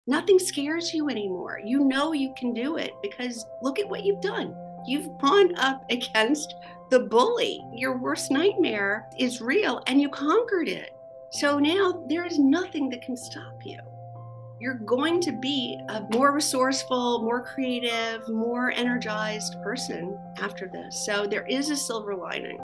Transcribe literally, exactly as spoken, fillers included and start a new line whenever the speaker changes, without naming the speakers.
Nothing scares you anymore. You know you can do it because look at what you've done. You've gone up against the bully. Your worst nightmare is real and you conquered it. So now there is nothing that can stop you. You're going to be a more resourceful, more creative, more energized person after this. So there is a silver lining.